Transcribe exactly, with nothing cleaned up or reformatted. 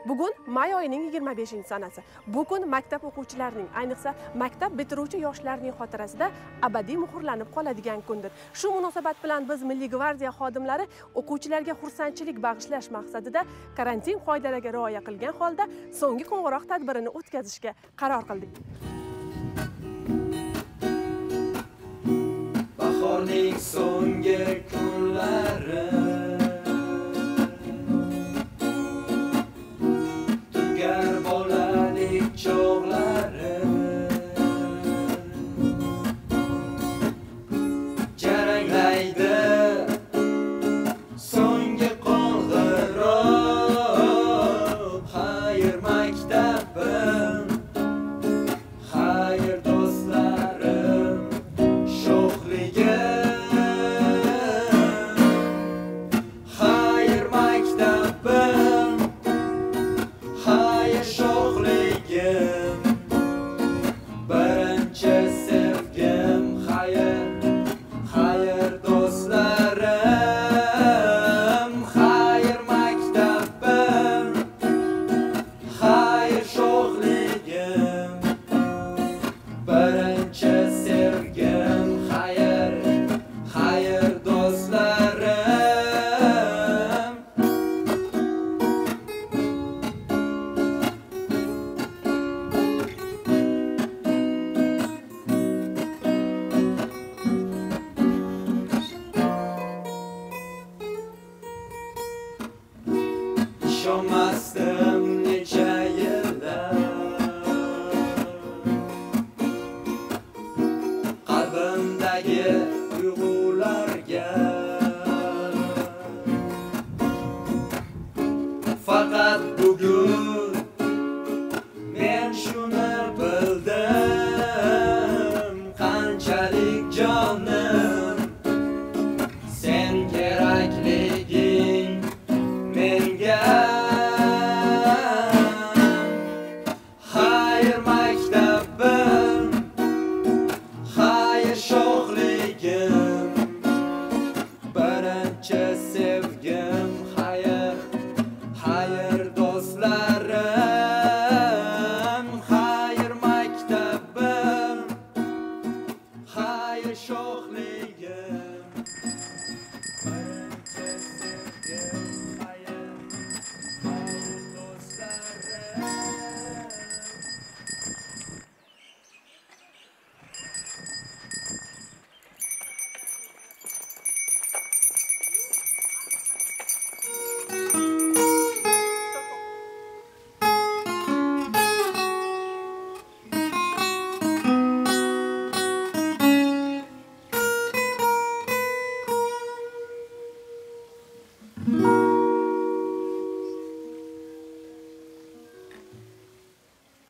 Bugun may oyining yigirma beshinchi sanasi. Bu kun maktab o'quvchilarining, ayniqsa maktab bitiruvchi yoshlarning xotirasida abadiy muhrlanib qoladigan kundir. Shu munosabat bilan biz Milliy Gvardiya xodimlari o'quvchilarga xursandchilik bag'ishlash maqsadida karantin qoidalariga rioya qilgan holda so'nggi qo'ng'iroq tadbirini o'tkazishga qaror qildik. Bahorning so'nggi kunlari